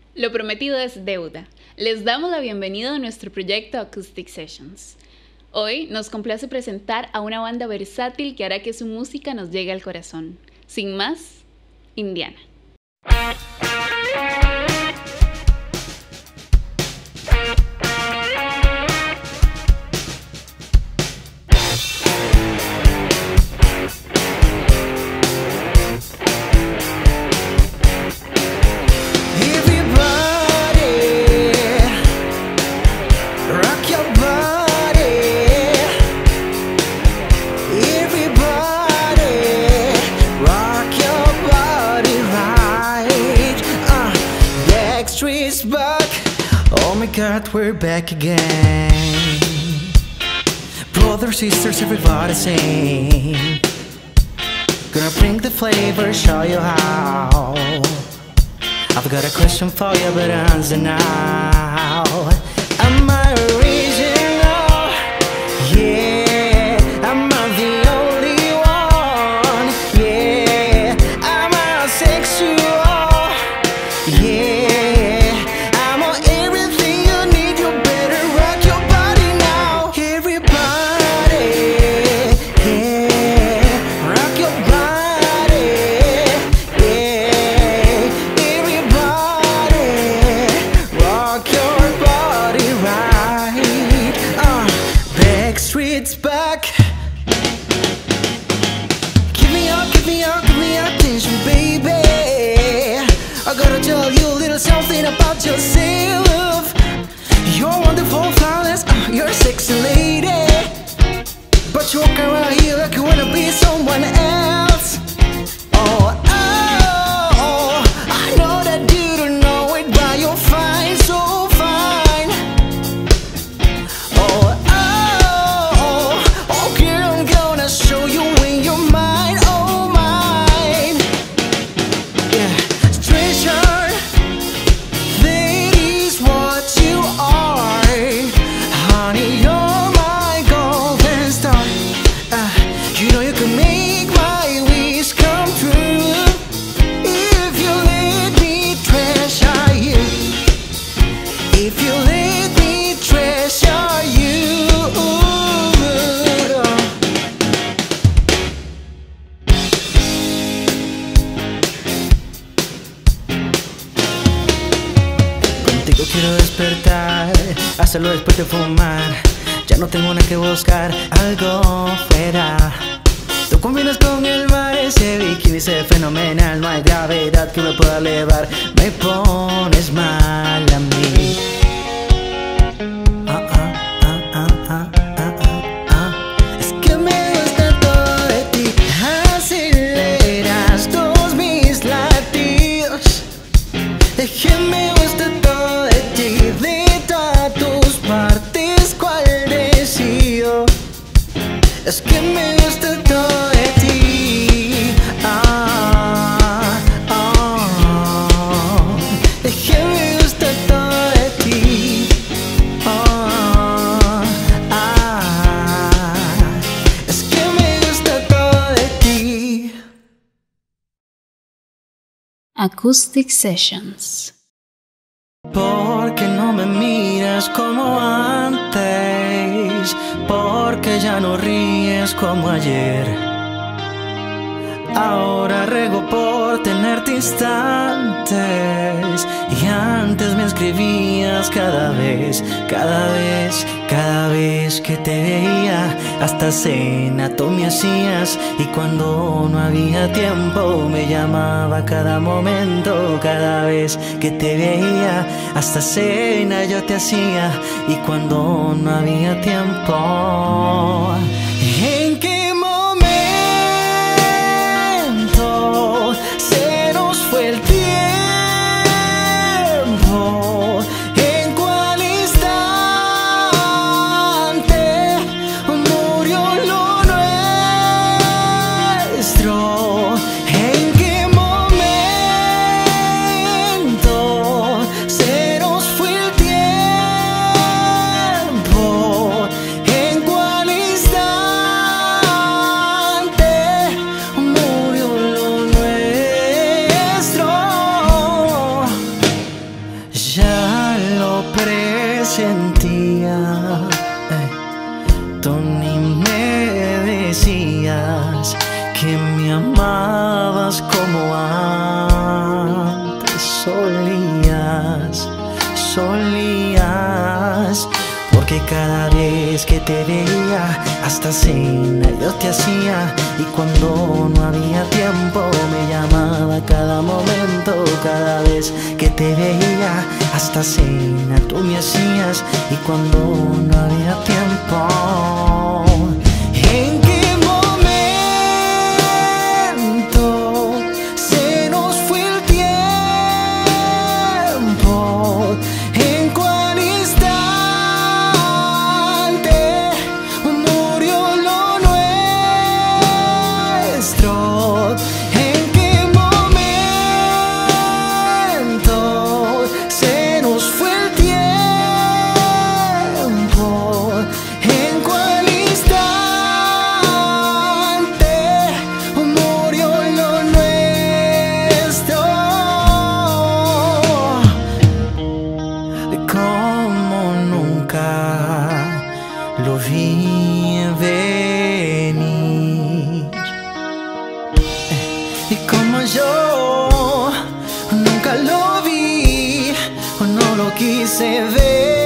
Lo prometido es deuda. Les damos la bienvenida a nuestro proyecto Acoustic Sessions. Hoy nos complace presentar a una banda versátil que hará que su música nos llegue al corazón. Sin más, Indiana. God, we're back again. Brothers, sisters, everybody sing. Gonna bring the flavor, show you how. I've got a question for you, but answer now. Am I original? Yeah. Am I the only one? Yeah. Am I sexual? Yeah. Something about yourself. You're wonderful, flawless, you're a sexy lady, but you walk around here like you wanna be someone else. Oh, I know that you don't know it, but you're fine, so fine. Oh, girl, I'm gonna show you when you're mine, oh mine. Yeah, treasure. Quiero despertar, hacerlo después de fumar. Ya no tengo nada que buscar, algo fuera. Tú combinas con el mar, ese bikini se ve fenomenal. No hay gravedad que me pueda elevar. Me pones mal a mí. Es que me gusta todo de ti. Aceleras todos mis latidos. Es que me gusta todo de ti, de todas tus partes, cuál decido. Es que me gusta todo de ti. Es que me gusta todo de ti. Es que me gusta todo de ti. Acoustic Sessions. ¿Por qué no me miras como antes? Porque ya no ríes como ayer. Ahora rego por tenerte instantes. Y antes me escribías cada vez que te veía. Hasta cena tú me hacías. Y cuando no había tiempo me llamaba cada momento. Cada vez que te veía, hasta cena yo te hacía. Y cuando no había tiempo, ¿en qué momento se nos fue el tiempo? ¿En cuál instante murió lo nuestro? ¿En qué momento se nos fue el tiempo? ¿En cuál instante? sentía. Tú ni me decías que me amabas como antes solías, porque cada vez que te veía hasta cena yo te hacía, y cuando no había tiempo me llamaba cada momento. Cada vez que te veía hasta cena tú me hacías, y cuando no había tiempo. ¿En qué momento se nos fue el tiempo? ¿En cuál instante murió lo nuestro? ¿En qué momento se nos fue el tiempo? ¿En cuál instante murió lo nuestro? Como nunca lo vi venir, y como yo nunca lo vi o no lo quise ver.